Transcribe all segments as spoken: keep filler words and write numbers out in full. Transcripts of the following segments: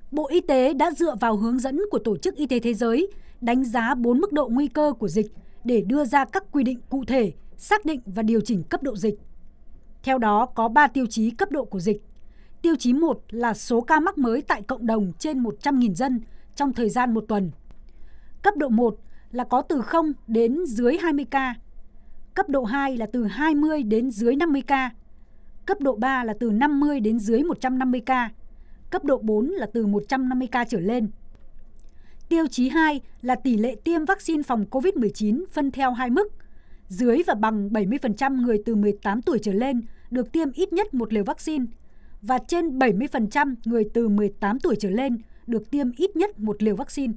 Bộ Y tế đã dựa vào hướng dẫn của Tổ chức Y tế Thế giới, đánh giá bốn mức độ nguy cơ của dịch để đưa ra các quy định cụ thể, xác định và điều chỉnh cấp độ dịch. Theo đó có ba tiêu chí cấp độ của dịch. Tiêu chí một là số ca mắc mới tại cộng đồng trên một trăm nghìn dân trong thời gian một tuần. Cấp độ một là có từ không đến dưới hai mươi ca. Cấp độ hai là từ hai mươi đến dưới năm mươi ca. Cấp độ ba là từ năm mươi đến dưới một trăm năm mươi ca. Cấp độ bốn là từ một trăm năm mươi ca trở lên. Tiêu chí hai là tỷ lệ tiêm vaccine phòng covid mười chín phân theo hai mức. Dưới và bằng bảy mươi phần trăm người từ mười tám tuổi trở lên được tiêm ít nhất một liều vaccine và trên bảy mươi phần trăm người từ mười tám tuổi trở lên được tiêm ít nhất một liều vaccine.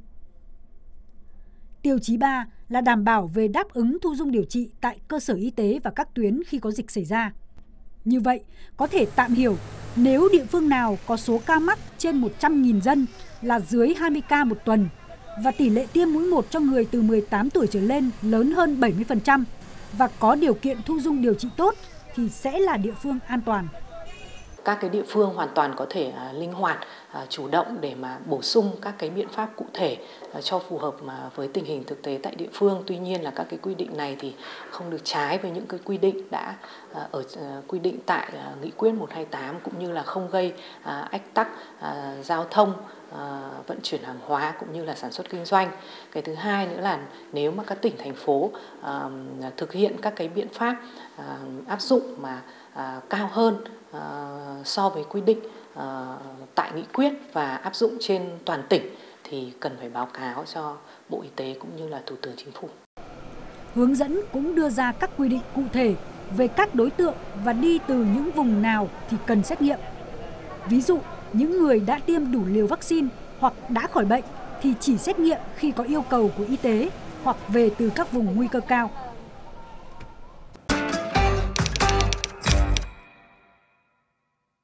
Tiêu chí ba là đảm bảo về đáp ứng thu dung điều trị tại cơ sở y tế và các tuyến khi có dịch xảy ra. Như vậy, có thể tạm hiểu, nếu địa phương nào có số ca mắc trên một trăm nghìn dân là dưới hai mươi ca một tuần và tỷ lệ tiêm mũi một cho người từ mười tám tuổi trở lên lớn hơn bảy mươi phần trăm và có điều kiện thu dung điều trị tốt thì sẽ là địa phương an toàn. Các cái địa phương hoàn toàn có thể uh, linh hoạt, uh, chủ động để mà bổ sung các cái biện pháp cụ thể uh, cho phù hợp mà với tình hình thực tế tại địa phương. Tuy nhiên là các cái quy định này thì không được trái với những cái quy định đã uh, ở uh, quy định tại uh, nghị quyết một hai tám, cũng như là không gây uh, ách tắc uh, giao thông, uh, vận chuyển hàng hóa cũng như là sản xuất kinh doanh. Cái thứ hai nữa là nếu mà các tỉnh thành phố uh, thực hiện các cái biện pháp uh, áp dụng mà uh, cao hơn Uh, so với quy định uh, tại nghị quyết và áp dụng trên toàn tỉnh thì cần phải báo cáo cho Bộ Y tế cũng như là Thủ tướng Chính phủ. Hướng dẫn cũng đưa ra các quy định cụ thể về các đối tượng và đi từ những vùng nào thì cần xét nghiệm. Ví dụ, những người đã tiêm đủ liều vaccine hoặc đã khỏi bệnh thì chỉ xét nghiệm khi có yêu cầu của y tế hoặc về từ các vùng nguy cơ cao.